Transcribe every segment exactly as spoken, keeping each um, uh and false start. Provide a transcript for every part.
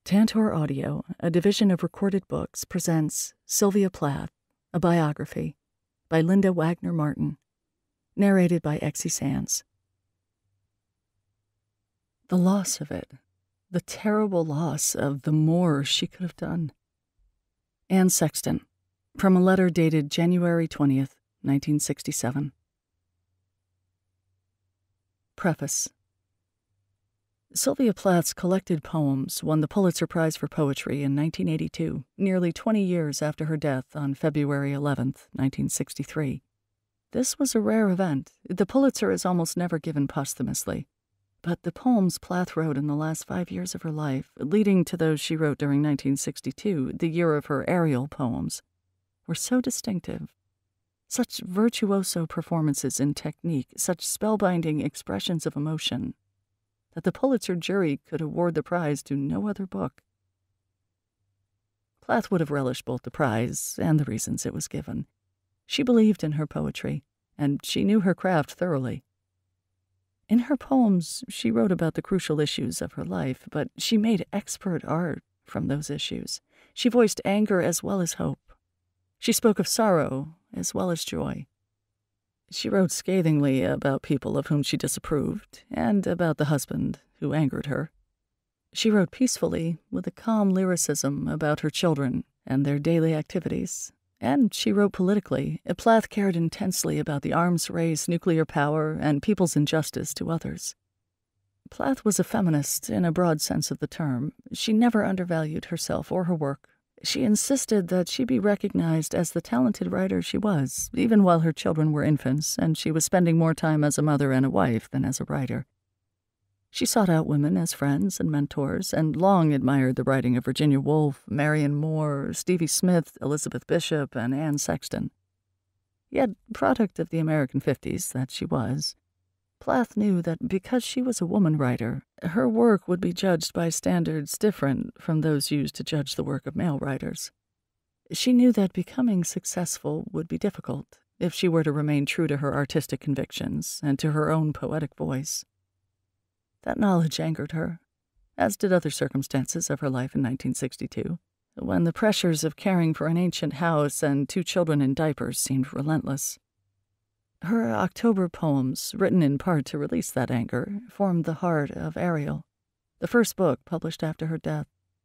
Tantor Audio, a division of Recorded Books, presents Sylvia Plath, a biography, by Linda Wagner-Martin, narrated by Exie Sands. The loss of it, the terrible loss of the more she could have done. Anne Sexton, from a letter dated January twentieth, nineteen sixty-seven. Preface. Sylvia Plath's collected poems won the Pulitzer Prize for Poetry in nineteen eighty-two, nearly twenty years after her death on February eleventh, nineteen sixty-three. This was a rare event. The Pulitzer is almost never given posthumously. But the poems Plath wrote in the last five years of her life, leading to those she wrote during nineteen sixty-two, the year of her aerial poems, were so distinctive. Such virtuoso performances in technique, such spellbinding expressions of emotion, that the Pulitzer jury could award the prize to no other book. Plath would have relished both the prize and the reasons it was given. She believed in her poetry, and she knew her craft thoroughly. In her poems, she wrote about the crucial issues of her life, but she made expert art from those issues. She voiced anger as well as hope. She spoke of sorrow as well as joy. She wrote scathingly about people of whom she disapproved, and about the husband who angered her. She wrote peacefully, with a calm lyricism about her children and their daily activities. And she wrote politically. Plath cared intensely about the arms race, nuclear power, and people's injustice to others. Plath was a feminist in a broad sense of the term. She never undervalued herself or her work. She insisted that she be recognized as the talented writer she was, even while her children were infants, and she was spending more time as a mother and a wife than as a writer. She sought out women as friends and mentors, and long admired the writing of Virginia Woolf, Marion Moore, Stevie Smith, Elizabeth Bishop, and Anne Sexton. Yet, product of the American fifties that she was, Plath knew that because she was a woman writer, her work would be judged by standards different from those used to judge the work of male writers. She knew that becoming successful would be difficult if she were to remain true to her artistic convictions and to her own poetic voice. That knowledge angered her, as did other circumstances of her life in nineteen sixty-two, when the pressures of caring for an ancient house and two children in diapers seemed relentless. Her October poems, written in part to release that anger, formed the heart of Ariel, the first book published after her death.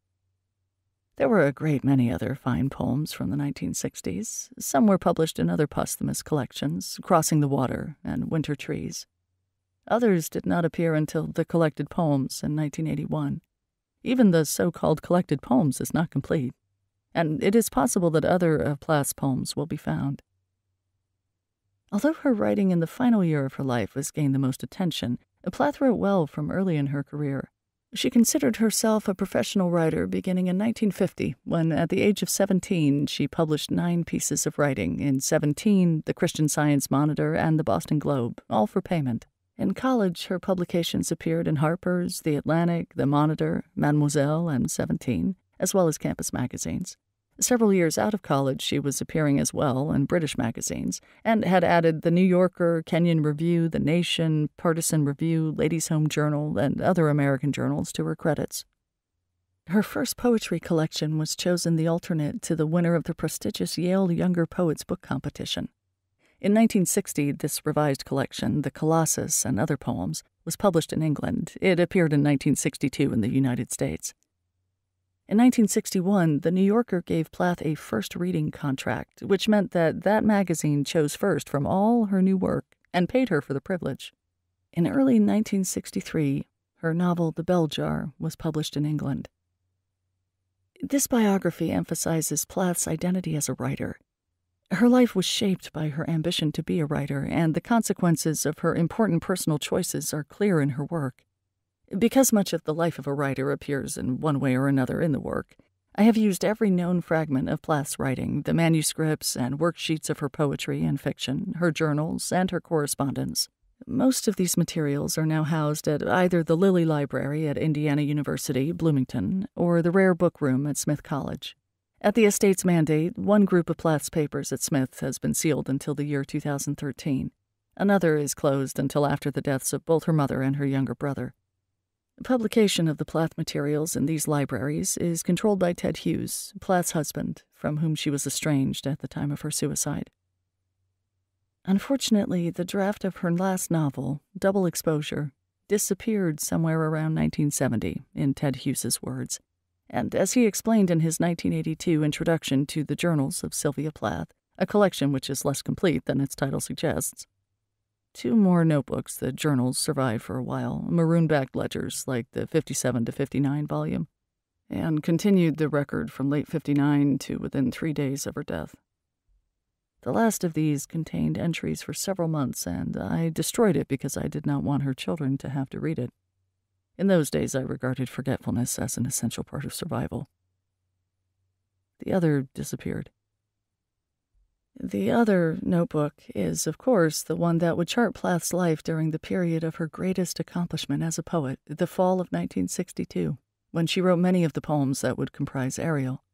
There were a great many other fine poems from the nineteen sixties. Some were published in other posthumous collections, Crossing the Water and Winter Trees. Others did not appear until the collected poems in nineteen eighty-one. Even the so-called collected poems is not complete, and it is possible that other of Plath's poems will be found. Although her writing in the final year of her life has gained the most attention, Plath wrote well from early in her career. She considered herself a professional writer beginning in nineteen fifty, when at the age of seventeen she published nine pieces of writing in seventeen, the Christian Science Monitor, and the Boston Globe, all for payment. In college, her publications appeared in Harper's, The Atlantic, The Monitor, Mademoiselle, and Seventeen, as well as campus magazines. Several years out of college, she was appearing as well in British magazines, and had added The New Yorker, Kenyon Review, The Nation, Partisan Review, Ladies' Home Journal, and other American journals to her credits. Her first poetry collection was chosen the alternate to the winner of the prestigious Yale Younger Poets Book Competition. In nineteen sixty, this revised collection, The Colossus and Other Poems, was published in England. It appeared in nineteen sixty-two in the United States. In nineteen sixty-one, The New Yorker gave Plath a first reading contract, which meant that that magazine chose first from all her new work and paid her for the privilege. In early nineteen sixty-three, her novel The Bell Jar was published in England. This biography emphasizes Plath's identity as a writer. Her life was shaped by her ambition to be a writer, and the consequences of her important personal choices are clear in her work. Because much of the life of a writer appears in one way or another in the work, I have used every known fragment of Plath's writing, the manuscripts and worksheets of her poetry and fiction, her journals, and her correspondence. Most of these materials are now housed at either the Lilly Library at Indiana University, Bloomington, or the Rare Book Room at Smith College. At the estate's mandate, one group of Plath's papers at Smith has been sealed until the year two thousand thirteen. Another is closed until after the deaths of both her mother and her younger brother. Publication of the Plath materials in these libraries is controlled by Ted Hughes, Plath's husband, from whom she was estranged at the time of her suicide. Unfortunately, the draft of her last novel, Double Exposure, disappeared somewhere around nineteen seventy, in Ted Hughes's words, and as he explained in his nineteen eighty-two introduction to the Journals of Sylvia Plath, a collection which is less complete than its title suggests, two more notebooks, the journals, survived for a while, maroon-backed ledgers like the fifty-seven to fifty-nine volume, and continued the record from late fifty-nine to within three days of her death. The last of these contained entries for several months, and I destroyed it because I did not want her children to have to read it. In those days, I regarded forgetfulness as an essential part of survival. The other disappeared. The other notebook is, of course, the one that would chart Plath's life during the period of her greatest accomplishment as a poet, the fall of nineteen sixty-two, when she wrote many of the poems that would comprise Ariel.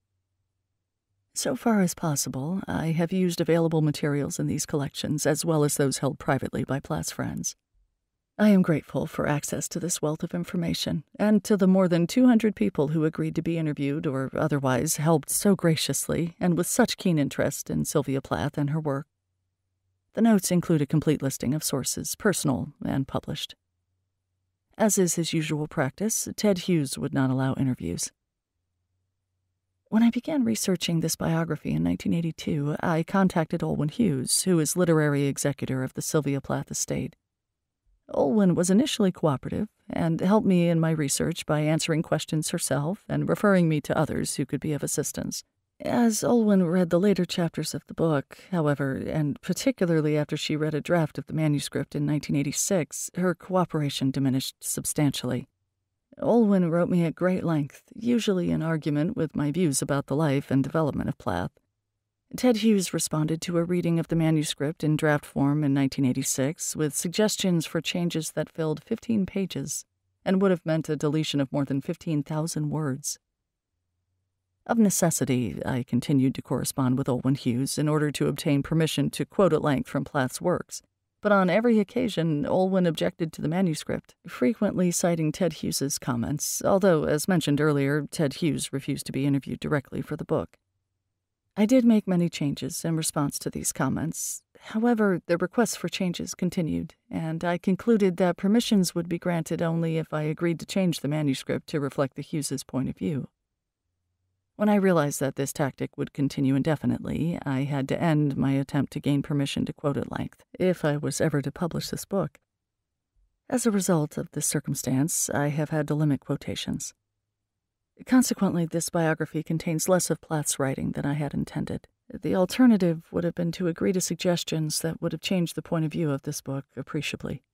So far as possible, I have used available materials in these collections, as well as those held privately by Plath's friends. I am grateful for access to this wealth of information, and to the more than two hundred people who agreed to be interviewed or otherwise helped so graciously and with such keen interest in Sylvia Plath and her work. The notes include a complete listing of sources, personal and published. As is his usual practice, Ted Hughes would not allow interviews. When I began researching this biography in nineteen eighty-two, I contacted Olwen Hughes, who is literary executor of the Sylvia Plath estate. Olwen was initially cooperative and helped me in my research by answering questions herself and referring me to others who could be of assistance. As Olwen read the later chapters of the book, however, and particularly after she read a draft of the manuscript in nineteen eighty-six, her cooperation diminished substantially. Olwen wrote me at great length, usually in argument with my views about the life and development of Plath. Ted Hughes responded to a reading of the manuscript in draft form in nineteen eighty-six with suggestions for changes that filled fifteen pages and would have meant a deletion of more than fifteen thousand words. Of necessity, I continued to correspond with Olwen Hughes in order to obtain permission to quote at length from Plath's works, but on every occasion Olwen objected to the manuscript, frequently citing Ted Hughes's comments, although, as mentioned earlier, Ted Hughes refused to be interviewed directly for the book. I did make many changes in response to these comments. However, the requests for changes continued, and I concluded that permissions would be granted only if I agreed to change the manuscript to reflect the Hughes' point of view. When I realized that this tactic would continue indefinitely, I had to end my attempt to gain permission to quote at length, if I was ever to publish this book. As a result of this circumstance, I have had to limit quotations. Consequently, this biography contains less of Plath's writing than I had intended. The alternative would have been to agree to suggestions that would have changed the point of view of this book appreciably.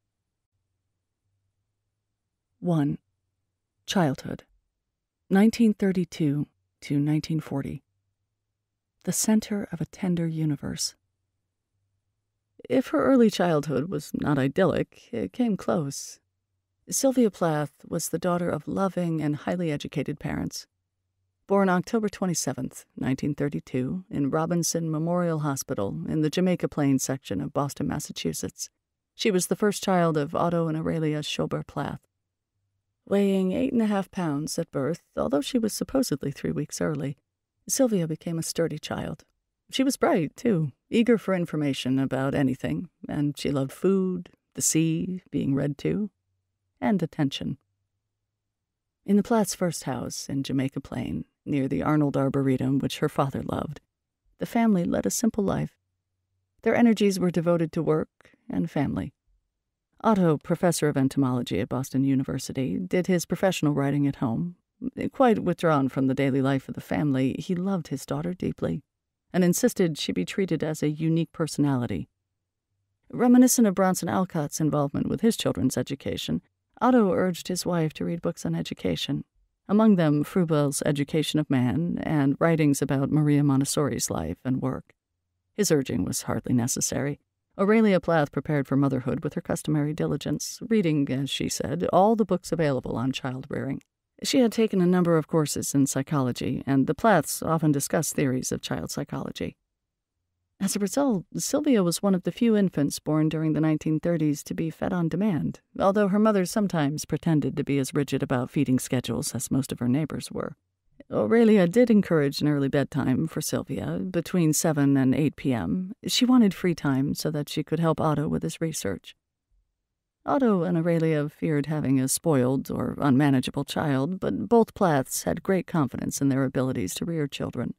one. Childhood, nineteen thirty-two to nineteen forty. The center of a tender universe. If her early childhood was not idyllic, it came close. Sylvia Plath was the daughter of loving and highly educated parents. Born October twenty-seventh, nineteen thirty-two, in Robinson Memorial Hospital in the Jamaica Plains section of Boston, Massachusetts, she was the first child of Otto and Aurelia Schober Plath. Weighing eight and a half pounds at birth, although she was supposedly three weeks early, Sylvia became a sturdy child. She was bright, too, eager for information about anything, and she loved food, the sea, being read to, and attention. In the Plath's first house in Jamaica Plain, near the Arnold Arboretum which her father loved, the family led a simple life. Their energies were devoted to work and family. Otto, professor of entomology at Boston University, did his professional writing at home. Quite withdrawn from the daily life of the family, he loved his daughter deeply and insisted she be treated as a unique personality. Reminiscent of Bronson Alcott's involvement with his children's education, Otto urged his wife to read books on education, among them Froebel's Education of Man and writings about Maria Montessori's life and work. His urging was hardly necessary. Aurelia Plath prepared for motherhood with her customary diligence, reading, as she said, all the books available on child-rearing. She had taken a number of courses in psychology, and the Plaths often discussed theories of child psychology. As a result, Sylvia was one of the few infants born during the nineteen thirties to be fed on demand, although her mother sometimes pretended to be as rigid about feeding schedules as most of her neighbors were. Aurelia did encourage an early bedtime for Sylvia, between seven and eight p.m. She wanted free time so that she could help Otto with his research. Otto and Aurelia feared having a spoiled or unmanageable child, but both Plaths had great confidence in their abilities to rear children.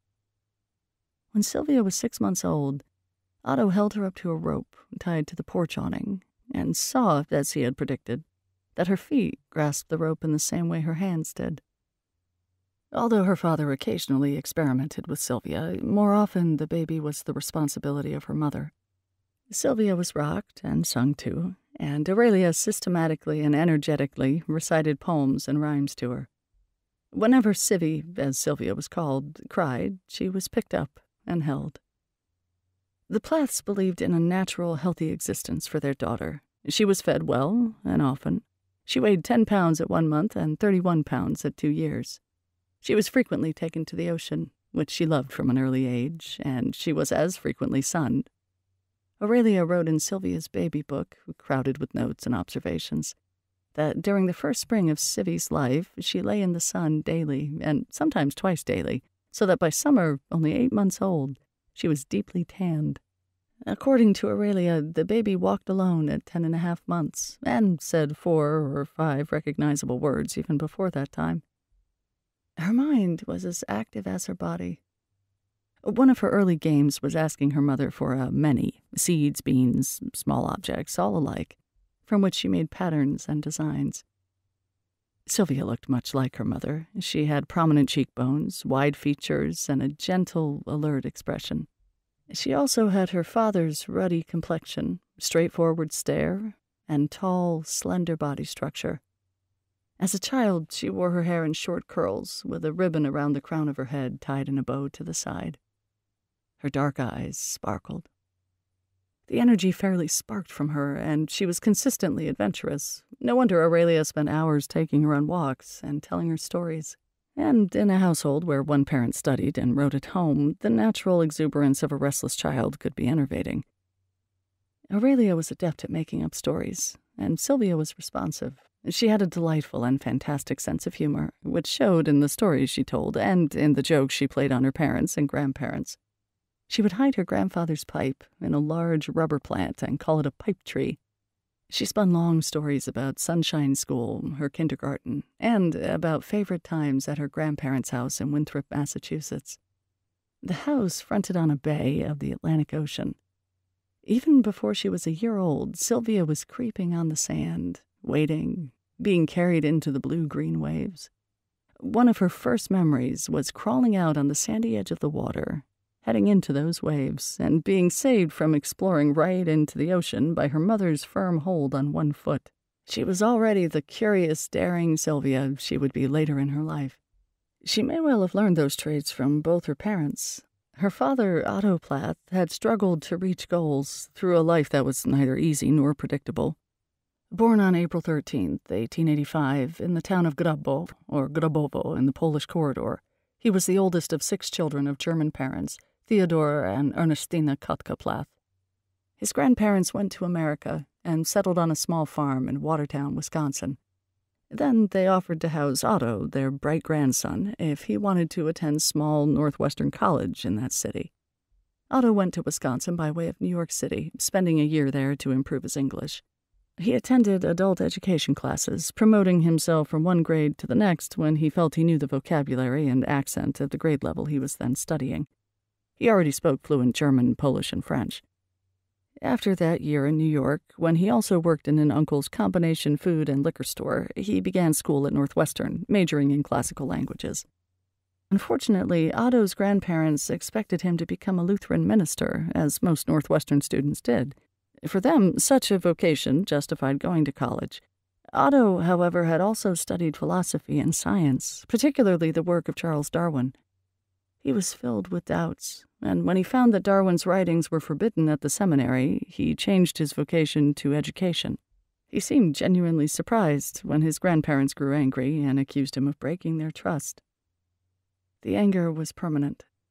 When Sylvia was six months old, Otto held her up to a rope tied to the porch awning and saw, as he had predicted, that her feet grasped the rope in the same way her hands did. Although her father occasionally experimented with Sylvia, more often the baby was the responsibility of her mother. Sylvia was rocked and sung to, and Aurelia systematically and energetically recited poems and rhymes to her. Whenever Sivy, as Sylvia was called, cried, she was picked up and held. The Plaths believed in a natural, healthy existence for their daughter. She was fed well and often. She weighed ten pounds at one month and thirty-one pounds at two years. She was frequently taken to the ocean, which she loved from an early age, and she was as frequently sunned. Aurelia wrote in Sylvia's baby book, crowded with notes and observations, that during the first spring of Sivy's life, she lay in the sun daily, and sometimes twice daily, so that by summer, only eight months old, she was deeply tanned. According to Aurelia, the baby walked alone at ten and a half months, and said four or five recognizable words even before that time. Her mind was as active as her body. One of her early games was asking her mother for a many, seeds, beans, small objects, all alike, from which she made patterns and designs. Sylvia looked much like her mother. She had prominent cheekbones, wide features, and a gentle, alert expression. She also had her father's ruddy complexion, straightforward stare, and tall, slender body structure. As a child, she wore her hair in short curls, with a ribbon around the crown of her head tied in a bow to the side. Her dark eyes sparkled. The energy fairly sparked from her, and she was consistently adventurous. No wonder Aurelia spent hours taking her on walks and telling her stories. And in a household where one parent studied and wrote at home, the natural exuberance of a restless child could be enervating. Aurelia was adept at making up stories, and Sylvia was responsive. She had a delightful and fantastic sense of humor, which showed in the stories she told and in the jokes she played on her parents and grandparents. She would hide her grandfather's pipe in a large rubber plant and call it a pipe tree. She spun long stories about Sunshine School, her kindergarten, and about favorite times at her grandparents' house in Winthrop, Massachusetts. The house fronted on a bay of the Atlantic Ocean. Even before she was a year old, Sylvia was creeping on the sand, waiting, being carried into the blue-green waves. One of her first memories was crawling out on the sandy edge of the water, heading into those waves, and being saved from exploring right into the ocean by her mother's firm hold on one foot. She was already the curious, daring Sylvia she would be later in her life. She may well have learned those traits from both her parents. Her father, Otto Plath, had struggled to reach goals through a life that was neither easy nor predictable. Born on April thirteenth, eighteen eighty-five, in the town of Grabov, or Grabovo, in the Polish corridor, he was the oldest of six children of German parents, Theodor and Ernestina Kotka Plath. His grandparents went to America and settled on a small farm in Watertown, Wisconsin. Then they offered to house Otto, their bright grandson, if he wanted to attend small Northwestern college in that city. Otto went to Wisconsin by way of New York City, spending a year there to improve his English. He attended adult education classes, promoting himself from one grade to the next when he felt he knew the vocabulary and accent at the grade level he was then studying. He already spoke fluent German, Polish, and French. After that year in New York, when he also worked in an uncle's combination food and liquor store, he began school at Northwestern, majoring in classical languages. Unfortunately, Otto's grandparents expected him to become a Lutheran minister, as most Northwestern students did. For them, such a vocation justified going to college. Otto, however, had also studied philosophy and science, particularly the work of Charles Darwin. He was filled with doubts, and when he found that Darwin's writings were forbidden at the seminary, he changed his vocation to education. He seemed genuinely surprised when his grandparents grew angry and accused him of breaking their trust. The anger was permanent.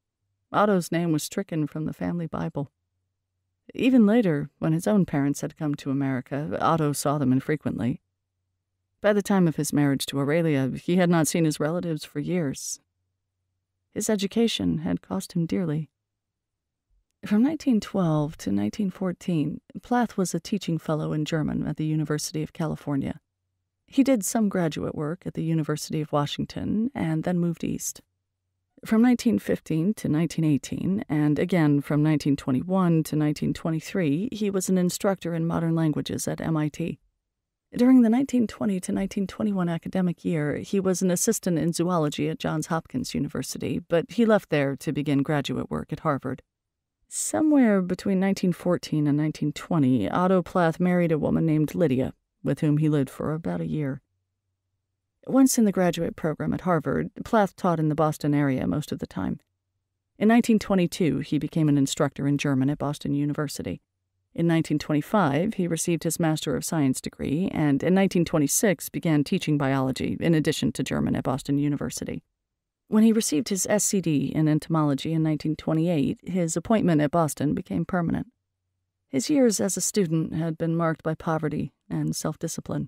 Otto's name was stricken from the family Bible. Even later, when his own parents had come to America, Otto saw them infrequently. By the time of his marriage to Aurelia, he had not seen his relatives for years. His education had cost him dearly. From nineteen twelve to nineteen fourteen, Plath was a teaching fellow in German at the University of California. He did some graduate work at the University of Washington and then moved east. From nineteen fifteen to nineteen eighteen, and again from nineteen twenty-one to nineteen twenty-three, he was an instructor in modern languages at M I T. During the nineteen twenty to nineteen twenty-one academic year, he was an assistant in zoology at Johns Hopkins University, but he left there to begin graduate work at Harvard. Somewhere between nineteen fourteen and nineteen twenty, Otto Plath married a woman named Lydia, with whom he lived for about a year. Once in the graduate program at Harvard, Plath taught in the Boston area most of the time. In nineteen twenty-two, he became an instructor in German at Boston University. In nineteen twenty-five, he received his Master of Science degree, and in nineteen twenty-six began teaching biology in addition to German at Boston University. When he received his S C D in entomology in nineteen twenty-eight, his appointment at Boston became permanent. His years as a student had been marked by poverty and self-discipline.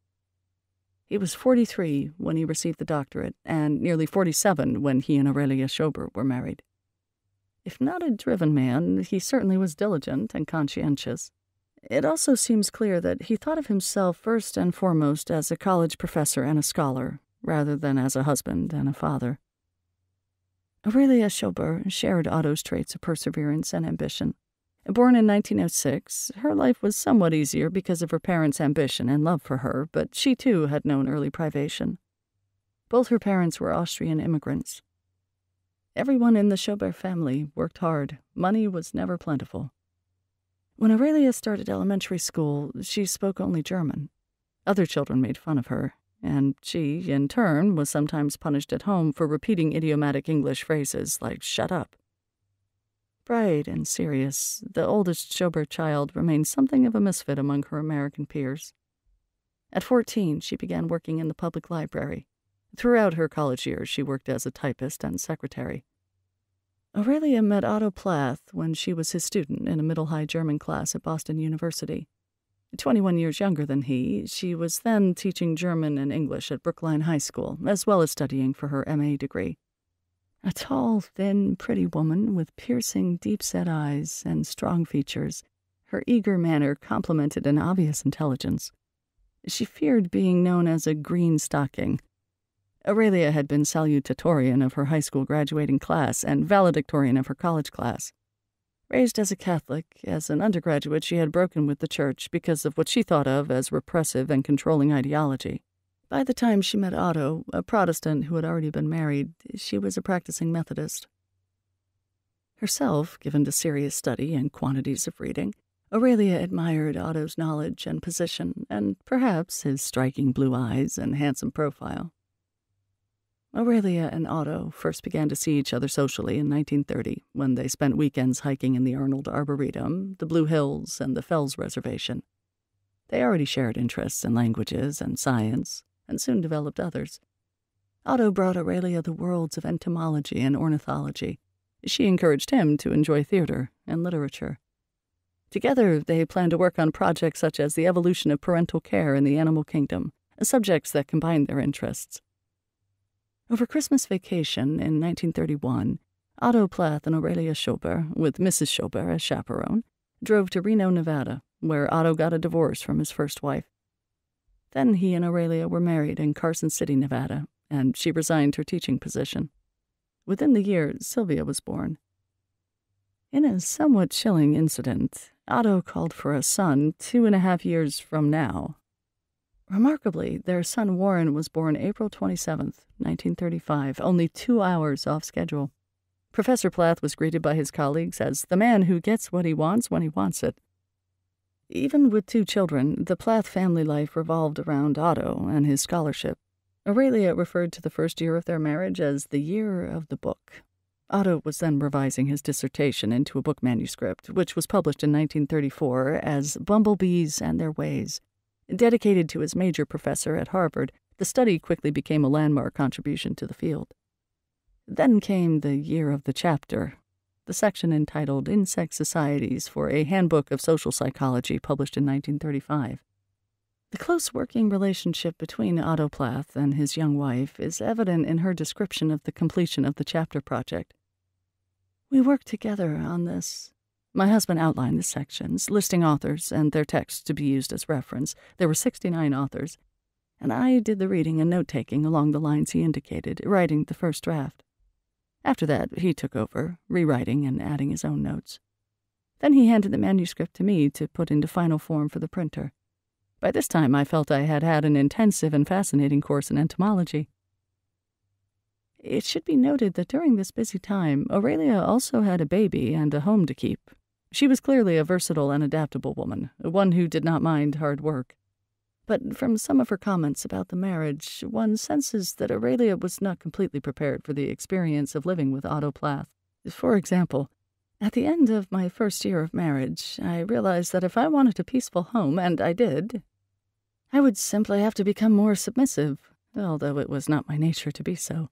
He was forty-three when he received the doctorate, and nearly forty-seven when he and Aurelia Schober were married. If not a driven man, he certainly was diligent and conscientious. It also seems clear that he thought of himself first and foremost as a college professor and a scholar, rather than as a husband and a father. Aurelia Schober shared Otto's traits of perseverance and ambition. Born in nineteen oh six, her life was somewhat easier because of her parents' ambition and love for her, but she too had known early privation. Both her parents were Austrian immigrants. Everyone in the Schober family worked hard. Money was never plentiful. When Aurelia started elementary school, she spoke only German. Other children made fun of her, and she, in turn, was sometimes punished at home for repeating idiomatic English phrases like "shut up." Bright and serious, the oldest Schober child remained something of a misfit among her American peers. At fourteen, she began working in the public library. Throughout her college years, she worked as a typist and secretary. Aurelia met Otto Plath when she was his student in a middle-high German class at Boston University. Twenty-one years younger than he, she was then teaching German and English at Brookline High School, as well as studying for her M A degree. A tall, thin, pretty woman with piercing, deep-set eyes and strong features, her eager manner complemented an obvious intelligence. She feared being known as a green stocking. Aurelia had been salutatorian of her high school graduating class and valedictorian of her college class. Raised as a Catholic, as an undergraduate she had broken with the church because of what she thought of as repressive and controlling ideology. By the time she met Otto, a Protestant who had already been married, she was a practicing Methodist. Herself given to serious study and quantities of reading, Aurelia admired Otto's knowledge and position, and perhaps his striking blue eyes and handsome profile. Aurelia and Otto first began to see each other socially in nineteen thirty, when they spent weekends hiking in the Arnold Arboretum, the Blue Hills, and the Fells Reservation. They already shared interests in languages and science, and soon developed others. Otto brought Aurelia the worlds of entomology and ornithology. She encouraged him to enjoy theater and literature. Together, they planned to work on projects such as the evolution of parental care in the animal kingdom, subjects that combined their interests. Over Christmas vacation in nineteen thirty-one, Otto Plath and Aurelia Schober, with Missus Schober as chaperone, drove to Reno, Nevada, where Otto got a divorce from his first wife. Then he and Aurelia were married in Carson City, Nevada, and she resigned her teaching position. Within the year, Sylvia was born. In a somewhat chilling incident, Otto called for a son two and a half years from now. Remarkably, their son Warren was born April twenty-seventh, nineteen thirty-five, only two hours off schedule. Professor Plath was greeted by his colleagues as the man who gets what he wants when he wants it. Even with two children, the Plath family life revolved around Otto and his scholarship. Aurelia referred to the first year of their marriage as the year of the book. Otto was then revising his dissertation into a book manuscript, which was published in nineteen thirty-four as Bumblebees and Their Ways. Dedicated to his major professor at Harvard, the study quickly became a landmark contribution to the field. Then came the year of the chapter, the section entitled Insect Societies for a Handbook of Social Psychology, published in nineteen thirty-five. The close working relationship between Otto Plath and his young wife is evident in her description of the completion of the chapter project. "We worked together on this. My husband outlined the sections, listing authors and their texts to be used as reference. There were sixty-nine authors, and I did the reading and note-taking along the lines he indicated, writing the first draft. After that, he took over, rewriting and adding his own notes. Then he handed the manuscript to me to put into final form for the printer. By this time, I felt I had had an intensive and fascinating course in entomology." It should be noted that during this busy time, Aurelia also had a baby and a home to keep. She was clearly a versatile and adaptable woman, one who did not mind hard work. But from some of her comments about the marriage, one senses that Aurelia was not completely prepared for the experience of living with Otto Plath. For example, "At the end of my first year of marriage, I realized that if I wanted a peaceful home, and I did, I would simply have to become more submissive, although it was not my nature to be so."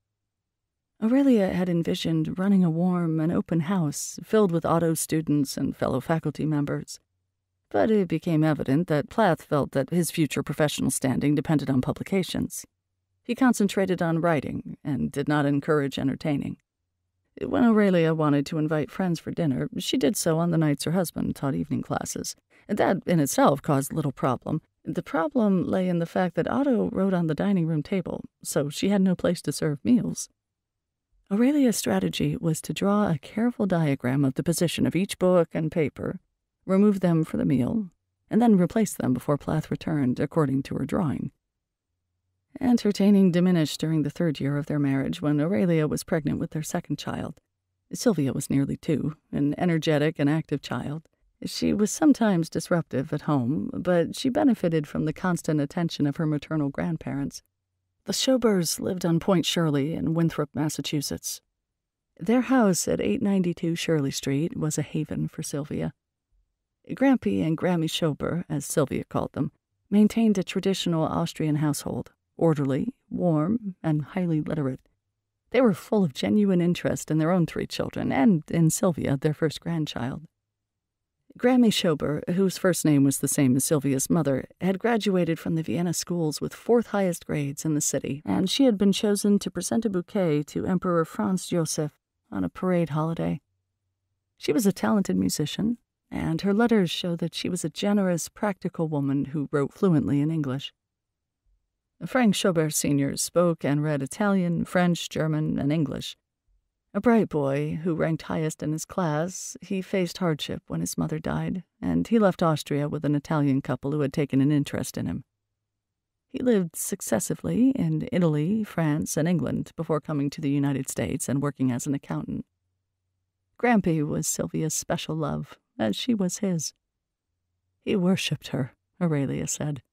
Aurelia had envisioned running a warm and open house filled with Otto's students and fellow faculty members. But it became evident that Plath felt that his future professional standing depended on publications. He concentrated on writing and did not encourage entertaining. When Aurelia wanted to invite friends for dinner, she did so on the nights her husband taught evening classes. That in itself caused little problem. The problem lay in the fact that Otto wrote on the dining room table, so she had no place to serve meals. Aurelia's strategy was to draw a careful diagram of the position of each book and paper, remove them for the meal, and then replace them before Plath returned, according to her drawing. Entertaining diminished during the third year of their marriage when Aurelia was pregnant with their second child. Sylvia was nearly two, an energetic and active child. She was sometimes disruptive at home, but she benefited from the constant attention of her maternal grandparents. The Shobers lived on Point Shirley in Winthrop, Massachusetts. Their house at eight ninety-two Shirley Street was a haven for Sylvia. Grampy and Grammy Schober, as Sylvia called them, maintained a traditional Austrian household, orderly, warm, and highly literate. They were full of genuine interest in their own three children, and in Sylvia, their first grandchild. Grammy Schober, whose first name was the same as Sylvia's mother, had graduated from the Vienna schools with fourth highest grades in the city, and she had been chosen to present a bouquet to Emperor Franz Joseph on a parade holiday. She was a talented musician, and her letters show that she was a generous, practical woman who wrote fluently in English. Frank Schober Senior spoke and read Italian, French, German, and English. A bright boy who ranked highest in his class, he faced hardship when his mother died, and he left Austria with an Italian couple who had taken an interest in him. He lived successively in Italy, France, and England before coming to the United States and working as an accountant. Grampy was Sylvia's special love, as she was his. He worshipped her, Aurelia said.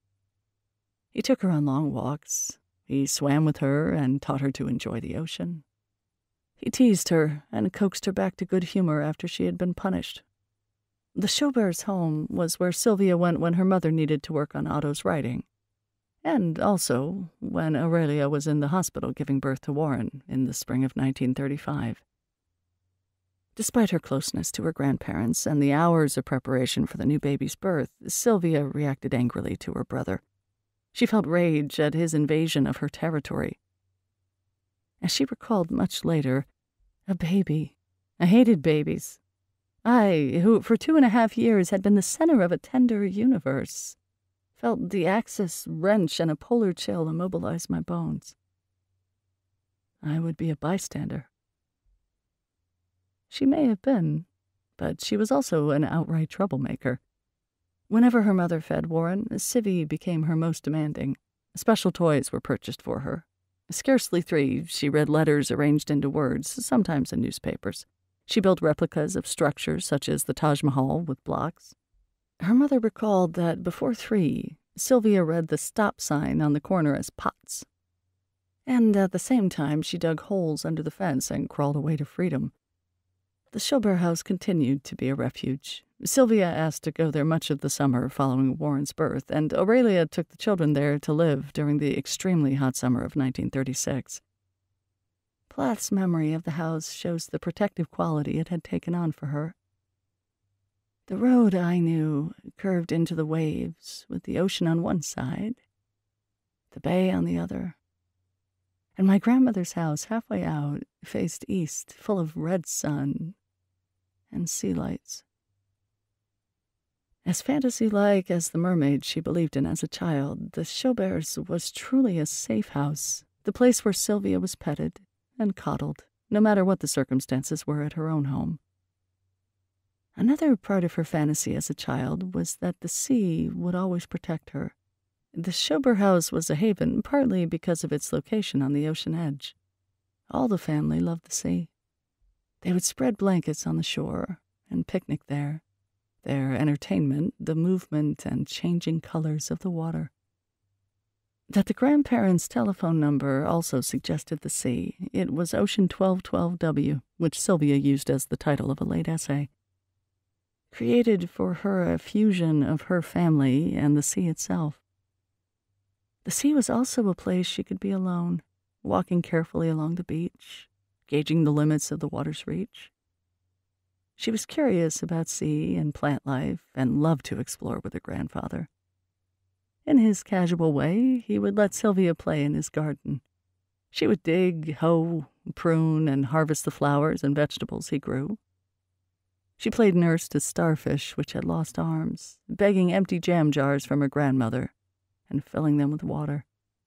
He took her on long walks. He swam with her and taught her to enjoy the ocean. He teased her and coaxed her back to good humor after she had been punished. The Schobers' home was where Sylvia went when her mother needed to work on Otto's writing, and also when Aurelia was in the hospital giving birth to Warren in the spring of nineteen thirty-five. Despite her closeness to her grandparents and the hours of preparation for the new baby's birth, Sylvia reacted angrily to her brother. She felt rage at his invasion of her territory. As she recalled much later, a baby. I hated babies. I, who for two and a half years had been the center of a tender universe, felt the axis wrench and a polar chill immobilize my bones. I would be a bystander. She may have been, but she was also an outright troublemaker. Whenever her mother fed Warren, Sivy became her most demanding. Special toys were purchased for her. Scarcely three, she read letters arranged into words, sometimes in newspapers. She built replicas of structures such as the Taj Mahal with blocks. Her mother recalled that before three, Sylvia read the stop sign on the corner as pots. And at the same time, she dug holes under the fence and crawled away to freedom. The Schober house continued to be a refuge. Sylvia asked to go there much of the summer following Warren's birth, and Aurelia took the children there to live during the extremely hot summer of nineteen thirty-six. Plath's memory of the house shows the protective quality it had taken on for her. The road, I knew, curved into the waves, with the ocean on one side, the bay on the other, and my grandmother's house, halfway out, faced east, full of red sun and sea lights. As fantasy-like as the mermaid she believed in as a child, the Schauberts was truly a safe house, the place where Sylvia was petted and coddled, no matter what the circumstances were at her own home. Another part of her fantasy as a child was that the sea would always protect her. The Schaubert house was a haven partly because of its location on the ocean edge. All the family loved the sea. They would spread blankets on the shore and picnic there, their entertainment the movement and changing colors of the water. That the grandparents' telephone number also suggested the sea. It was Ocean twelve twelve W, which Sylvia used as the title of a late essay. Created for her a fusion of her family and the sea itself. The sea was also a place she could be alone, walking carefully along the beach, gauging the limits of the water's reach. She was curious about sea and plant life and loved to explore with her grandfather. In his casual way, he would let Sylvia play in his garden. She would dig, hoe, prune, and harvest the flowers and vegetables he grew. She played nurse to starfish which had lost arms, begging empty jam jars from her grandmother and filling them with water.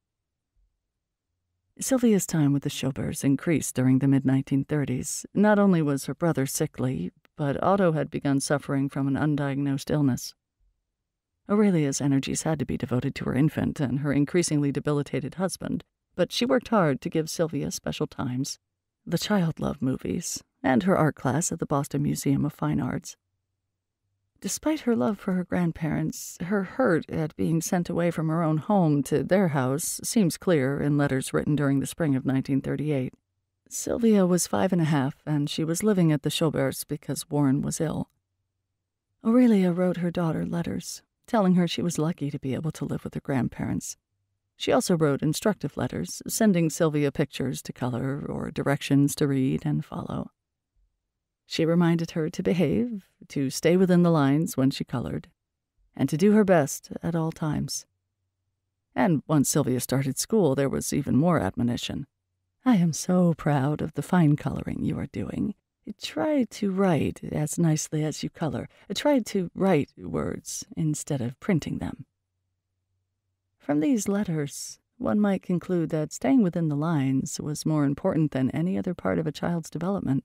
Sylvia's time with the Schauberts increased during the mid nineteen thirties. Not only was her brother sickly, but Otto had begun suffering from an undiagnosed illness. Aurelia's energies had to be devoted to her infant and her increasingly debilitated husband, but she worked hard to give Sylvia special times. The child loved movies, and her art class at the Boston Museum of Fine Arts. Despite her love for her grandparents, her hurt at being sent away from her own home to their house seems clear in letters written during the spring of nineteen thirty-eight. Sylvia was five and a half, and she was living at the Schauberts because Warren was ill. Aurelia wrote her daughter letters, telling her she was lucky to be able to live with her grandparents. She also wrote instructive letters, sending Sylvia pictures to color or directions to read and follow. She reminded her to behave, to stay within the lines when she colored, and to do her best at all times. And once Sylvia started school, there was even more admonition. I am so proud of the fine coloring you are doing. Try to write as nicely as you color. Try to write words instead of printing them. From these letters, one might conclude that staying within the lines was more important than any other part of a child's development.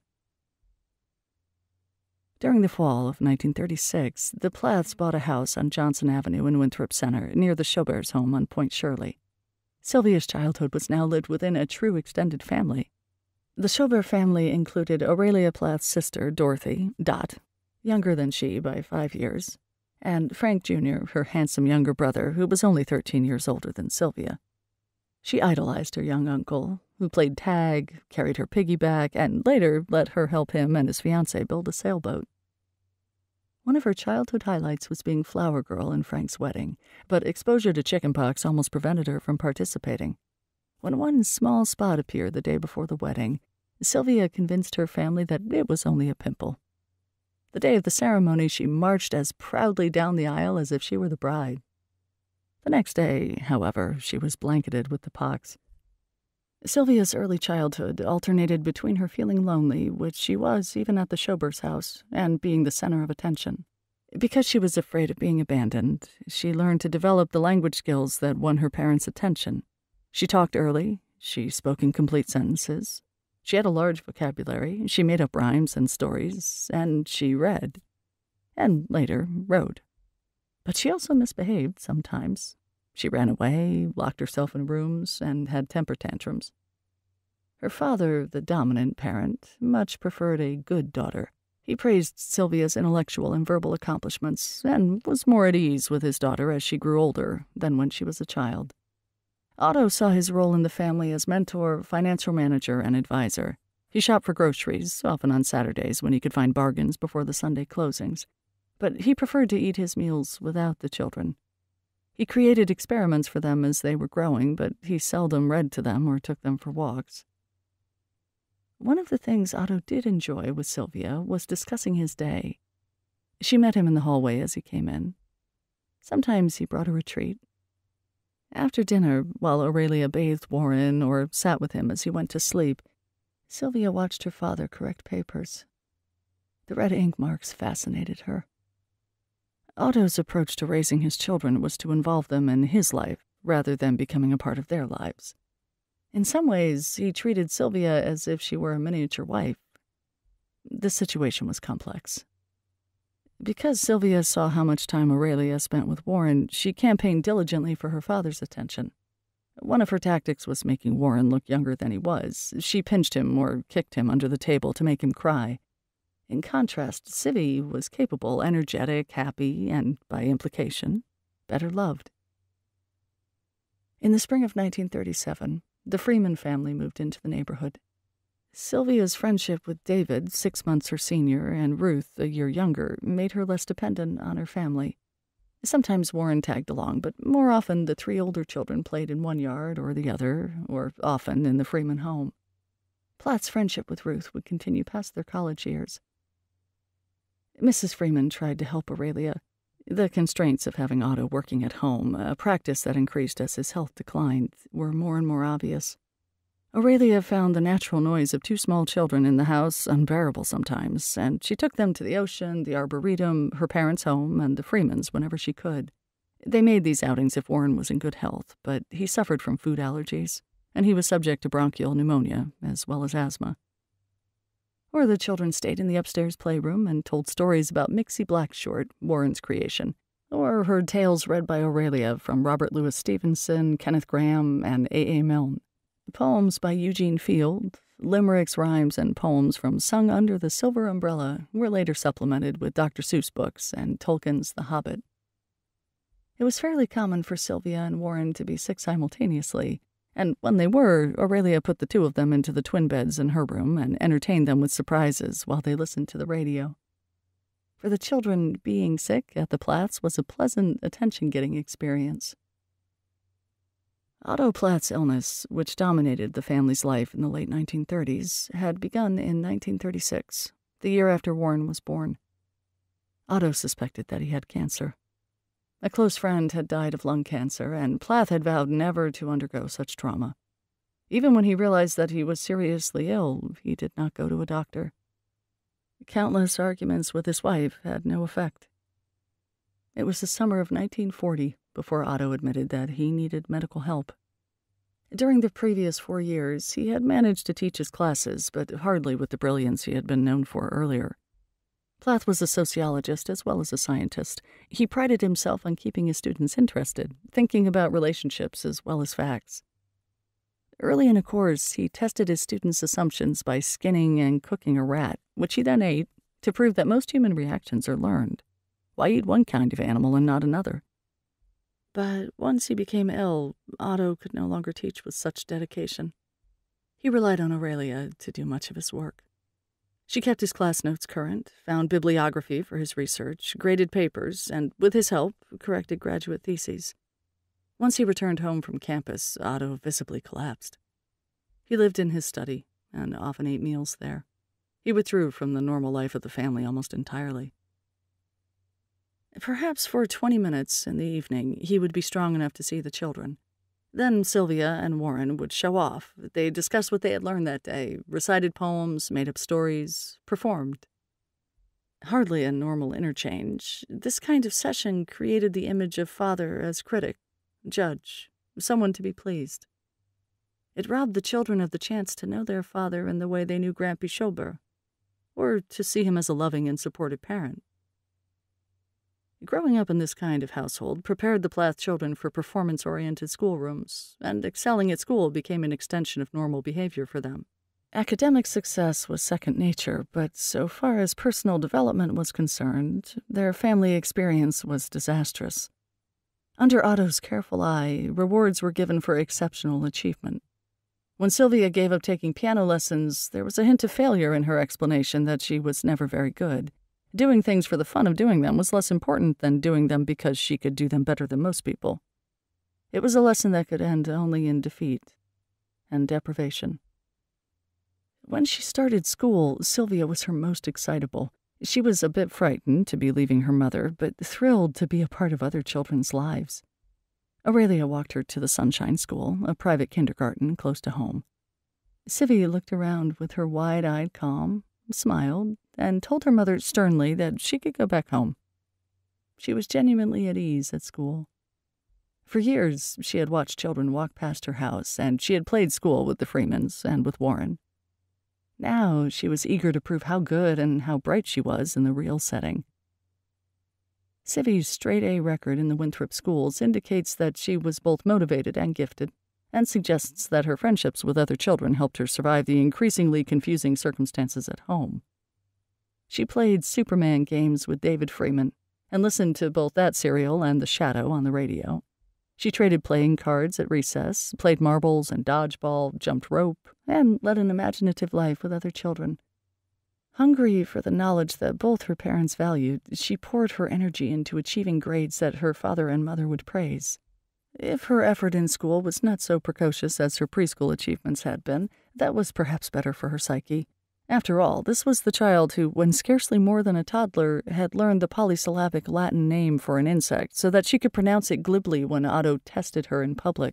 During the fall of nineteen thirty-six, the Plaths bought a house on Johnson Avenue in Winthrop Center, near the Schauberts' home on Point Shirley. Sylvia's childhood was now lived within a true extended family. The Schaubert family included Aurelia Plath's sister, Dorothy, Dot, younger than she by five years, and Frank Junior, her handsome younger brother, who was only thirteen years older than Sylvia. She idolized her young uncle, who played tag, carried her piggyback, and later let her help him and his fiancée build a sailboat. One of her childhood highlights was being flower girl in Frank's wedding, but exposure to chickenpox almost prevented her from participating. When one small spot appeared the day before the wedding, Sylvia convinced her family that it was only a pimple. The day of the ceremony, she marched as proudly down the aisle as if she were the bride. The next day, however, she was blanketed with the pox. Sylvia's early childhood alternated between her feeling lonely, which she was even at the Schauberts' house, and being the center of attention. Because she was afraid of being abandoned, she learned to develop the language skills that won her parents' attention. She talked early, she spoke in complete sentences, she had a large vocabulary, she made up rhymes and stories, and she read, and later wrote. But she also misbehaved sometimes. She ran away, locked herself in rooms, and had temper tantrums. Her father, the dominant parent, much preferred a good daughter. He praised Sylvia's intellectual and verbal accomplishments, and was more at ease with his daughter as she grew older than when she was a child. Otto saw his role in the family as mentor, financial manager, and advisor. He shopped for groceries, often on Saturdays when he could find bargains before the Sunday closings. But he preferred to eat his meals without the children. He created experiments for them as they were growing, but he seldom read to them or took them for walks. One of the things Otto did enjoy with Sylvia was discussing his day. She met him in the hallway as he came in. Sometimes he brought her a treat. After dinner, while Aurelia bathed Warren or sat with him as he went to sleep, Sylvia watched her father correct papers. The red ink marks fascinated her. Otto's approach to raising his children was to involve them in his life rather than becoming a part of their lives. In some ways, he treated Sylvia as if she were a miniature wife. The situation was complex. Because Sylvia saw how much time Aurelia spent with Warren, she campaigned diligently for her father's attention. One of her tactics was making Warren look younger than he was. She pinched him or kicked him under the table to make him cry. In contrast, Sivy was capable, energetic, happy, and, by implication, better loved. In the spring of nineteen thirty-seven, the Freeman family moved into the neighborhood. Sylvia's friendship with David, six months her senior, and Ruth, a year younger, made her less dependent on her family. Sometimes Warren tagged along, but more often the three older children played in one yard or the other, or often in the Freeman home. Plath's friendship with Ruth would continue past their college years. Missus Freeman tried to help Aurelia. The constraints of having Otto working at home, a practice that increased as his health declined, were more and more obvious. Aurelia found the natural noise of two small children in the house unbearable sometimes, and she took them to the ocean, the arboretum, her parents' home, and the Freemans whenever she could. They made these outings if Warren was in good health, but he suffered from food allergies, and he was subject to bronchial pneumonia, as well as asthma. Or the children stayed in the upstairs playroom and told stories about Mixie Blackshort, Warren's creation, or heard tales read by Aurelia from Robert Louis Stevenson, Kenneth Grahame, and A A Milne. Poems by Eugene Field, limericks, rhymes, and poems from Sung Under the Silver Umbrella were later supplemented with Doctor Seuss books and Tolkien's The Hobbit. It was fairly common for Sylvia and Warren to be sick simultaneously, and when they were, Aurelia put the two of them into the twin beds in her room and entertained them with surprises while they listened to the radio. For the children, being sick at the Plaths was a pleasant, attention-getting experience. Otto Plath's illness, which dominated the family's life in the late nineteen thirties, had begun in nineteen thirty-six, the year after Warren was born. Otto suspected that he had cancer. A close friend had died of lung cancer, and Plath had vowed never to undergo such trauma. Even when he realized that he was seriously ill, he did not go to a doctor. Countless arguments with his wife had no effect. It was the summer of nineteen forty before Otto admitted that he needed medical help. During the previous four years, he had managed to teach his classes, but hardly with the brilliance he had been known for earlier. Plath was a sociologist as well as a scientist. He prided himself on keeping his students interested, thinking about relationships as well as facts. Early in a course, he tested his students' assumptions by skinning and cooking a rat, which he then ate, to prove that most human reactions are learned. Why eat one kind of animal and not another? But once he became ill, Otto could no longer teach with such dedication. He relied on Aurelia to do much of his work. She kept his class notes current, found bibliography for his research, graded papers, and, with his help, corrected graduate theses. Once he returned home from campus, Otto visibly collapsed. He lived in his study, and often ate meals there. He withdrew from the normal life of the family almost entirely. Perhaps for twenty minutes in the evening, he would be strong enough to see the children. Then Sylvia and Warren would show off. They discussed what they had learned that day, recited poems, made up stories, performed. Hardly a normal interchange, this kind of session created the image of father as critic, judge, someone to be pleased. It robbed the children of the chance to know their father in the way they knew Grampy Schober, or to see him as a loving and supportive parent. Growing up in this kind of household prepared the Plath children for performance-oriented schoolrooms, and excelling at school became an extension of normal behavior for them. Academic success was second nature, but so far as personal development was concerned, their family experience was disastrous. Under Otto's careful eye, rewards were given for exceptional achievement. When Sylvia gave up taking piano lessons, there was a hint of failure in her explanation that she was never very good. Doing things for the fun of doing them was less important than doing them because she could do them better than most people. It was a lesson that could end only in defeat and deprivation. When she started school, Sylvia was her most excitable. She was a bit frightened to be leaving her mother, but thrilled to be a part of other children's lives. Aurelia walked her to the Sunshine School, a private kindergarten close to home. Sylvia looked around with her wide-eyed calm, smiled, and told her mother sternly that she could go back home. She was genuinely at ease at school. For years, she had watched children walk past her house, and she had played school with the Freemans and with Warren. Now she was eager to prove how good and how bright she was in the real setting. Sylvia's straight-A record in the Winthrop schools indicates that she was both motivated and gifted, and suggests that her friendships with other children helped her survive the increasingly confusing circumstances at home. She played Superman games with David Freeman, and listened to both that serial and The Shadow on the radio. She traded playing cards at recess, played marbles and dodgeball, jumped rope, and led an imaginative life with other children. Hungry for the knowledge that both her parents valued, she poured her energy into achieving grades that her father and mother would praise. If her effort in school was not so precocious as her preschool achievements had been, that was perhaps better for her psyche. After all, this was the child who, when scarcely more than a toddler, had learned the polysyllabic Latin name for an insect so that she could pronounce it glibly when Otto tested her in public.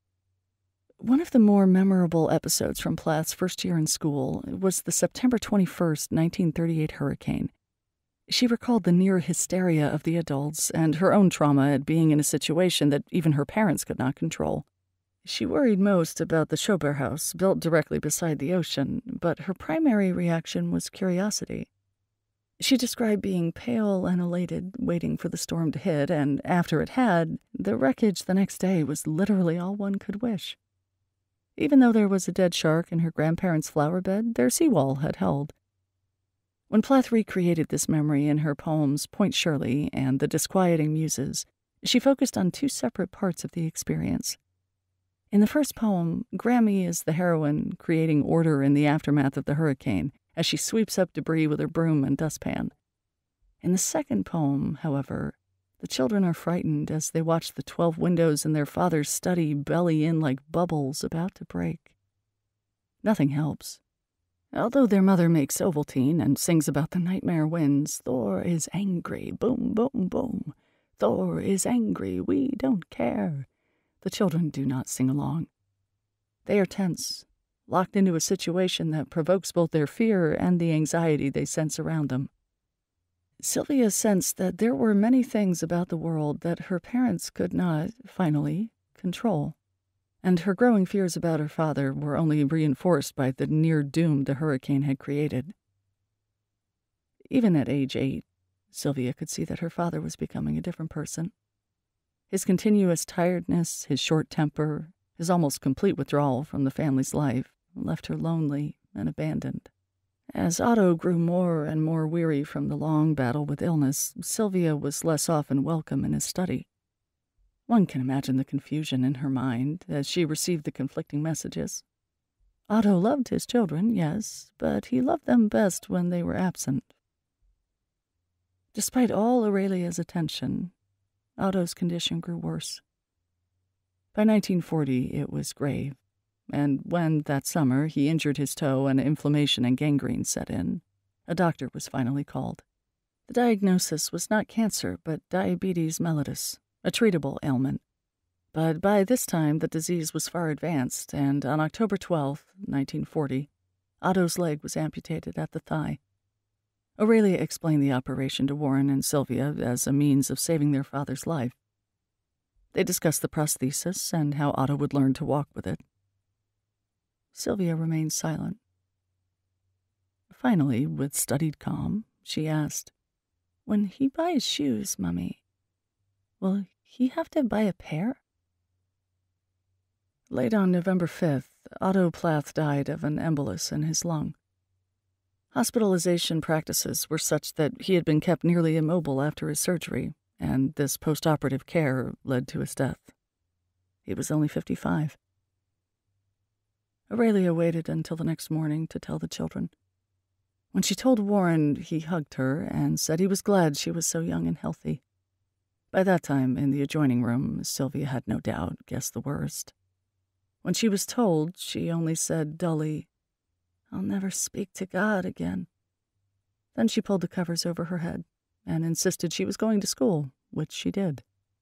One of the more memorable episodes from Plath's first year in school was the September twenty-first, nineteen thirty-eight hurricane. She recalled the near hysteria of the adults and her own trauma at being in a situation that even her parents could not control. She worried most about the Schaubert house, built directly beside the ocean, but her primary reaction was curiosity. She described being pale and elated, waiting for the storm to hit, and after it had, the wreckage the next day was literally all one could wish. Even though there was a dead shark in her grandparents' flower bed, their seawall had held. When Plath recreated this memory in her poems Point Shirley and The Disquieting Muses, she focused on two separate parts of the experience. In the first poem, Grammy is the heroine creating order in the aftermath of the hurricane as she sweeps up debris with her broom and dustpan. In the second poem, however, the children are frightened as they watch the twelve windows in their father's study belly in like bubbles about to break. Nothing helps. Although their mother makes Ovaltine and sings about the nightmare winds, Thor is angry, boom, boom, boom. Thor is angry, we don't care. The children do not sing along. They are tense, locked into a situation that provokes both their fear and the anxiety they sense around them. Sylvia sensed that there were many things about the world that her parents could not, finally, control, and her growing fears about her father were only reinforced by the near doom the hurricane had created. Even at age eight, Sylvia could see that her father was becoming a different person. His continuous tiredness, his short temper, his almost complete withdrawal from the family's life left her lonely and abandoned. As Otto grew more and more weary from the long battle with illness, Sylvia was less often welcome in his study. One can imagine the confusion in her mind as she received the conflicting messages. Otto loved his children, yes, but he loved them best when they were absent. Despite all Aurelia's attention, Otto's condition grew worse. By nineteen forty, it was grave, and when, that summer, he injured his toe and inflammation and gangrene set in, a doctor was finally called. The diagnosis was not cancer, but diabetes mellitus, a treatable ailment. But by this time, the disease was far advanced, and on October twelfth, nineteen forty, Otto's leg was amputated at the thigh. Aurelia explained the operation to Warren and Sylvia as a means of saving their father's life. They discussed the prosthesis and how Otto would learn to walk with it. Sylvia remained silent. Finally, with studied calm, she asked, "When he buys shoes, Mummy, will he have to buy a pair?" Late on November fifth, Otto Plath died of an embolus in his lung. Hospitalization practices were such that he had been kept nearly immobile after his surgery, and this post-operative care led to his death. He was only fifty-five. Aurelia waited until the next morning to tell the children. When she told Warren, he hugged her and said he was glad she was so young and healthy. By that time, in the adjoining room, Sylvia had no doubt guessed the worst. When she was told, she only said dully, I'll never speak to God again. Then she pulled the covers over her head and insisted she was going to school, which she did.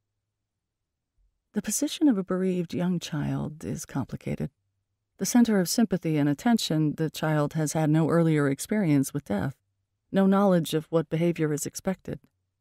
The position of a bereaved young child is complicated. The center of sympathy and attention, the child has had no earlier experience with death, no knowledge of what behavior is expected.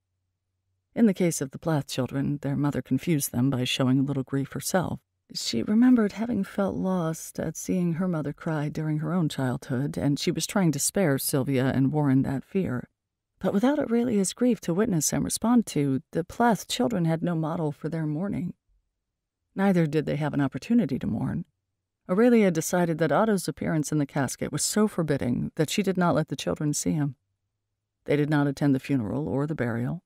In the case of the Plath children, their mother confused them by showing a little grief herself. She remembered having felt lost at seeing her mother cry during her own childhood, and she was trying to spare Sylvia and Warren that fear. But without Aurelia's grief to witness and respond to, the Plath children had no model for their mourning. Neither did they have an opportunity to mourn. Aurelia decided that Otto's appearance in the casket was so forbidding that she did not let the children see him. They did not attend the funeral or the burial.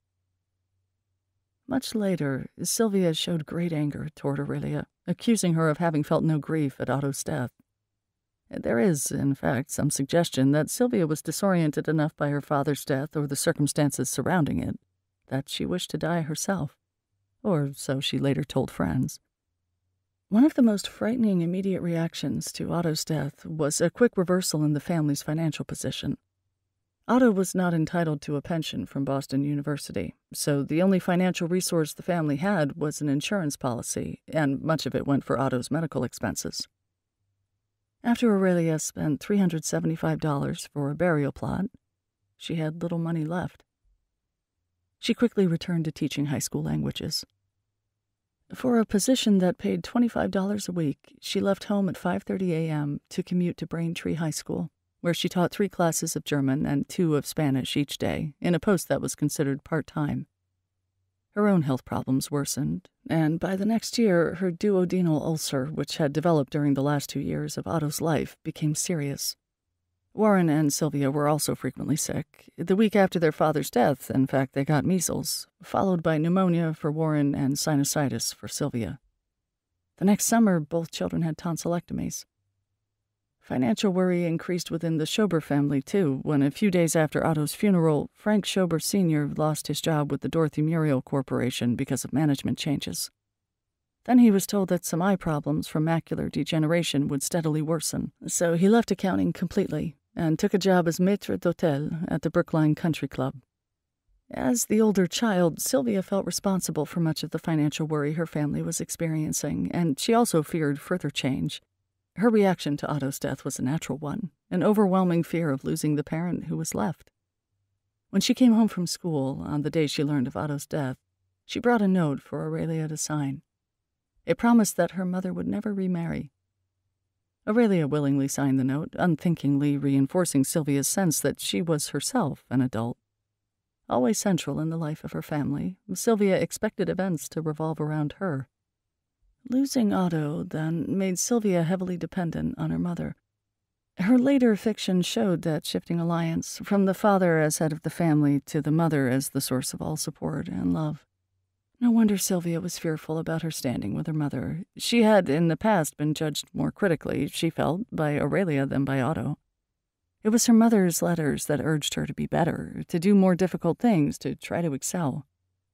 Much later, Sylvia showed great anger toward Aurelia, accusing her of having felt no grief at Otto's death. There is, in fact, some suggestion that Sylvia was disoriented enough by her father's death or the circumstances surrounding it that she wished to die herself, or so she later told friends. One of the most frightening immediate reactions to Otto's death was a quick reversal in the family's financial position. Otto was not entitled to a pension from Boston University, so the only financial resource the family had was an insurance policy, and much of it went for Otto's medical expenses. After Aurelia spent three hundred seventy-five dollars for a burial plot, she had little money left. She quickly returned to teaching high school languages. For a position that paid twenty-five dollars a week, she left home at five thirty a.m. to commute to Braintree High School, where she taught three classes of German and two of Spanish each day, in a post that was considered part-time. Her own health problems worsened, and by the next year, her duodenal ulcer, which had developed during the last two years of Otto's life, became serious. Warren and Sylvia were also frequently sick. The week after their father's death, in fact, they got measles, followed by pneumonia for Warren and sinusitis for Sylvia. The next summer, both children had tonsillectomies. Financial worry increased within the Schober family, too, when a few days after Otto's funeral, Frank Schober Senior lost his job with the Dorothy Muriel Corporation because of management changes. Then he was told that some eye problems from macular degeneration would steadily worsen, so he left accounting completely and took a job as maître d'hôtel at the Brookline Country Club. As the older child, Sylvia felt responsible for much of the financial worry her family was experiencing, and she also feared further change. Her reaction to Otto's death was a natural one, an overwhelming fear of losing the parent who was left. When she came home from school, on the day she learned of Otto's death, she brought a note for Aurelia to sign. It promised that her mother would never remarry. Aurelia willingly signed the note, unthinkingly reinforcing Sylvia's sense that she was herself an adult. Always central in the life of her family, Sylvia expected events to revolve around her. Losing Otto, then, made Sylvia heavily dependent on her mother. Her later fiction showed that shifting alliance, from the father as head of the family to the mother as the source of all support and love. No wonder Sylvia was fearful about her standing with her mother. She had, in the past, been judged more critically, she felt, by Aurelia than by Otto. It was her mother's letters that urged her to be better, to do more difficult things, to try to excel.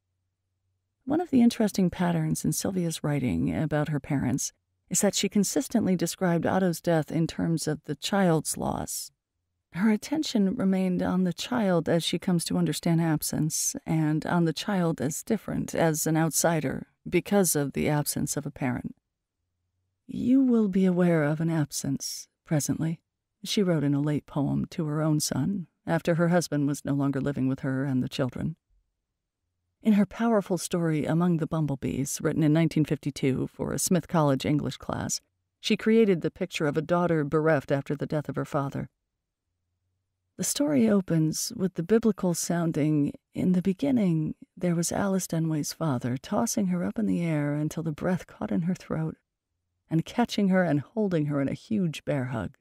One of the interesting patterns in Sylvia's writing about her parents is that she consistently described Otto's death in terms of the child's loss. Her attention remained on the child as she comes to understand absence, and on the child as different, as an outsider, because of the absence of a parent. "You will be aware of an absence presently," she wrote in a late poem to her own son, after her husband was no longer living with her and the children. In her powerful story Among the Bumblebees, written in nineteen fifty-two for a Smith College English class, she created the picture of a daughter bereft after the death of her father. The story opens with the biblical-sounding, "In the beginning, there was Alice Denway's father, tossing her up in the air until the breath caught in her throat, and catching her and holding her in a huge bear hug."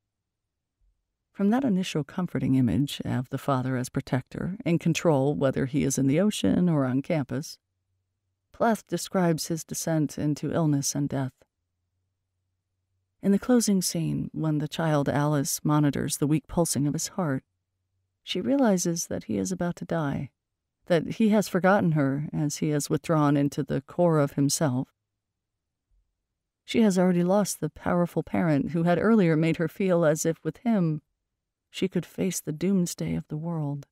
From that initial comforting image of the father as protector, in control whether he is in the ocean or on campus, Plath describes his descent into illness and death. In the closing scene, when the child Alice monitors the weak pulsing of his heart, she realizes that he is about to die, that he has forgotten her as he has withdrawn into the core of himself. She has already lost the powerful parent who had earlier made her feel as if with him she could face the doomsday of the world.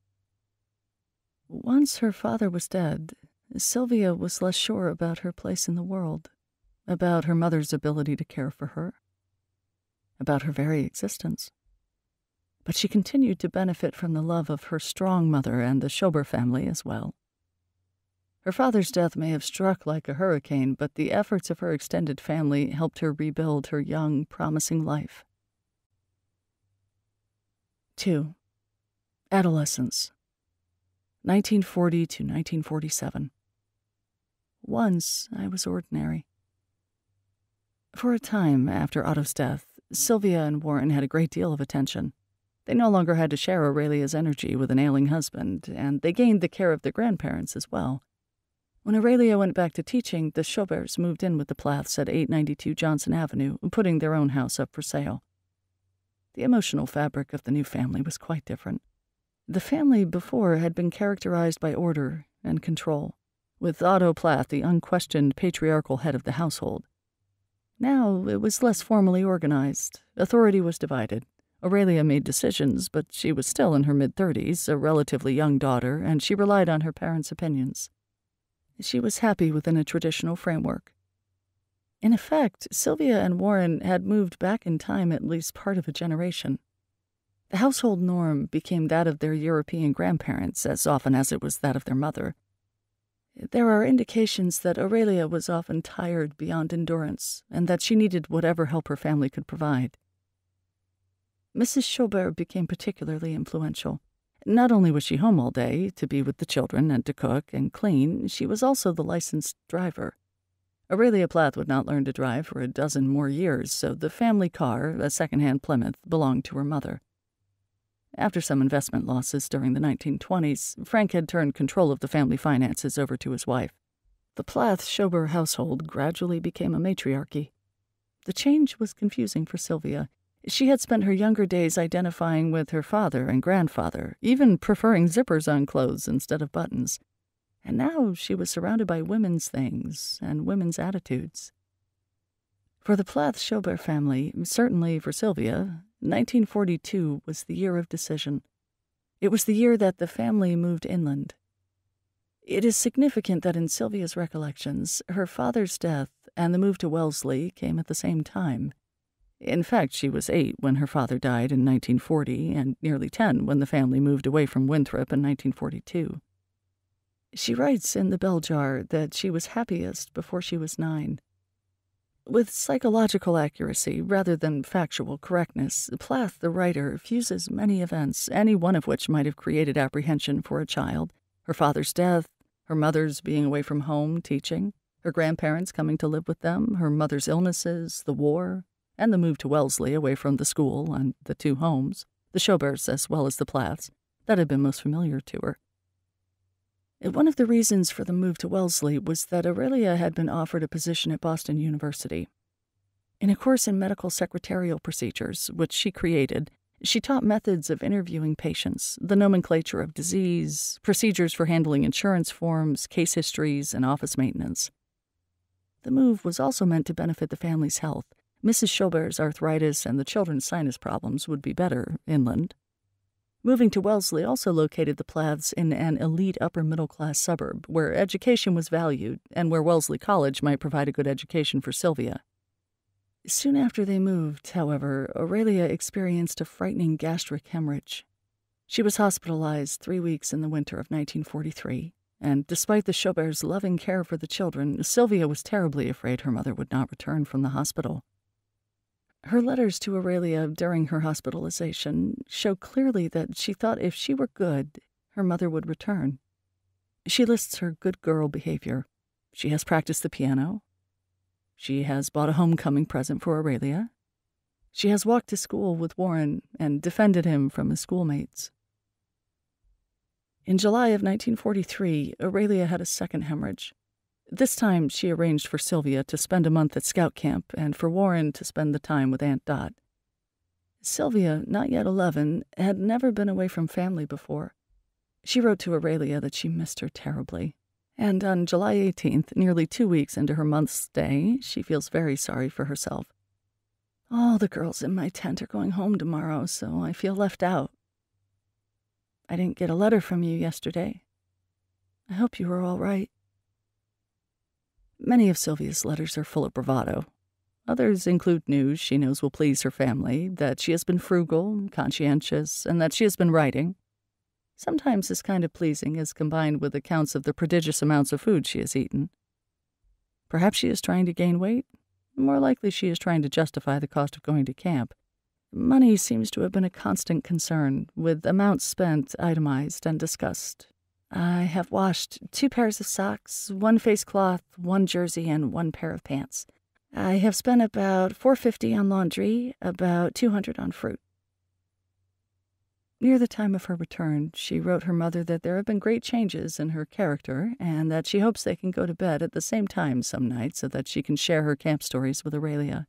Once her father was dead, Sylvia was less sure about her place in the world, about her mother's ability to care for her, about her very existence. But she continued to benefit from the love of her strong mother and the Schober family as well. Her father's death may have struck like a hurricane, but the efforts of her extended family helped her rebuild her young, promising life. two. Adolescence, nineteen forty to nineteen forty-seven. Once I was ordinary. For a time after Otto's death, Sylvia and Warren had a great deal of attention. They no longer had to share Aurelia's energy with an ailing husband, and they gained the care of their grandparents as well. When Aurelia went back to teaching, the Schobers moved in with the Plaths at eight ninety-two Johnson Avenue, putting their own house up for sale. The emotional fabric of the new family was quite different. The family before had been characterized by order and control, with Otto Plath the unquestioned patriarchal head of the household. Now it was less formally organized. Authority was divided. Aurelia made decisions, but she was still in her mid-thirties, a relatively young daughter, and she relied on her parents' opinions. She was happy within a traditional framework. In effect, Sylvia and Warren had moved back in time at least part of a generation. The household norm became that of their European grandparents as often as it was that of their mother. There are indications that Aurelia was often tired beyond endurance and that she needed whatever help her family could provide. Missus Schober became particularly influential. Not only was she home all day to be with the children and to cook and clean, she was also the licensed driver. Aurelia Plath would not learn to drive for a dozen more years, so the family car, a second-hand Plymouth, belonged to her mother. After some investment losses during the nineteen twenties, Frank had turned control of the family finances over to his wife. The Plath-Schober household gradually became a matriarchy. The change was confusing for Sylvia. She had spent her younger days identifying with her father and grandfather, even preferring zippers on clothes instead of buttons. And now she was surrounded by women's things and women's attitudes. For the Plath-Schober family, certainly for Sylvia, nineteen forty-two was the year of decision. It was the year that the family moved inland. It is significant that in Sylvia's recollections, her father's death and the move to Wellesley came at the same time. In fact, she was eight when her father died in nineteen forty and nearly ten when the family moved away from Winthrop in nineteen forty-two. She writes in the Bell Jar that she was happiest before she was nine. With psychological accuracy rather than factual correctness, Plath, the writer, fuses many events, any one of which might have created apprehension for a child. Her father's death, her mother's being away from home teaching, her grandparents coming to live with them, her mother's illnesses, the war, and the move to Wellesley away from the school and the two homes, the Schobers as well as the Plaths, that had been most familiar to her. One of the reasons for the move to Wellesley was that Aurelia had been offered a position at Boston University. In a course in medical secretarial procedures, which she created, she taught methods of interviewing patients, the nomenclature of disease, procedures for handling insurance forms, case histories, and office maintenance. The move was also meant to benefit the family's health. Missus Schober's arthritis and the children's sinus problems would be better inland. Moving to Wellesley also located the Plaths in an elite upper-middle-class suburb where education was valued and where Wellesley College might provide a good education for Sylvia. Soon after they moved, however, Aurelia experienced a frightening gastric hemorrhage. She was hospitalized three weeks in the winter of nineteen forty-three, and despite the Schobers' loving care for the children, Sylvia was terribly afraid her mother would not return from the hospital. Her letters to Aurelia during her hospitalization show clearly that she thought if she were good, her mother would return. She lists her good girl behavior. She has practiced the piano. She has bought a homecoming present for Aurelia. She has walked to school with Warren and defended him from his schoolmates. In July of nineteen forty-three, Aurelia had a second hemorrhage. This time, she arranged for Sylvia to spend a month at scout camp and for Warren to spend the time with Aunt Dot. Sylvia, not yet eleven, had never been away from family before. She wrote to Aurelia that she missed her terribly, And on July eighteenth, nearly two weeks into her month's stay, she feels very sorry for herself. All the girls in my tent are going home tomorrow, so I feel left out. I didn't get a letter from you yesterday. I hope you were all right. Many of Sylvia's letters are full of bravado. Others include news she knows will please her family, that she has been frugal, conscientious, and that she has been writing. Sometimes this kind of pleasing is combined with accounts of the prodigious amounts of food she has eaten. Perhaps she is trying to gain weight. More likely she is trying to justify the cost of going to camp. Money seems to have been a constant concern, with amounts spent itemized and discussed. I have washed two pairs of socks, one face cloth, one jersey, and one pair of pants. I have spent about four hundred fifty dollars on laundry, about two hundred dollars on fruit. Near the time of her return, she wrote her mother that there have been great changes in her character and that she hopes they can go to bed at the same time some night so that she can share her camp stories with Aurelia.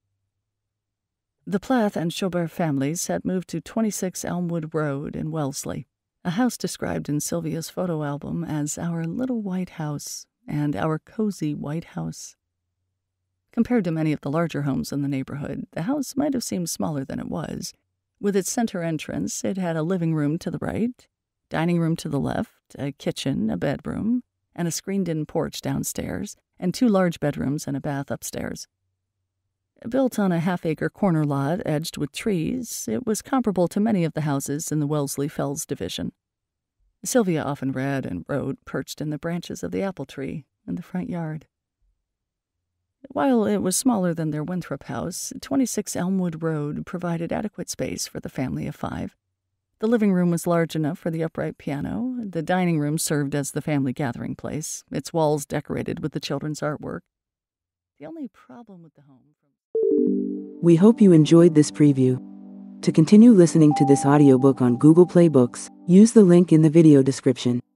The Plath and Chaubert families had moved to twenty-six Elmwood Road in Wellesley, a house described in Sylvia's photo album as our little white house and our cozy white house. Compared to many of the larger homes in the neighborhood, the house might have seemed smaller than it was. With its center entrance, it had a living room to the right, dining room to the left, a kitchen, a bedroom, and a screened-in porch downstairs, and two large bedrooms and a bath upstairs. Built on a half-acre corner lot edged with trees, it was comparable to many of the houses in the Wellesley Fells division. Sylvia often read and wrote perched in the branches of the apple tree in the front yard. While it was smaller than their Winthrop house, twenty-six Elmwood Road provided adequate space for the family of five. The living room was large enough for the upright piano. The dining room served as the family gathering place, its walls decorated with the children's artwork. The only problem with the home... We hope you enjoyed this preview. To continue listening to this audiobook on Google Play Books, use the link in the video description.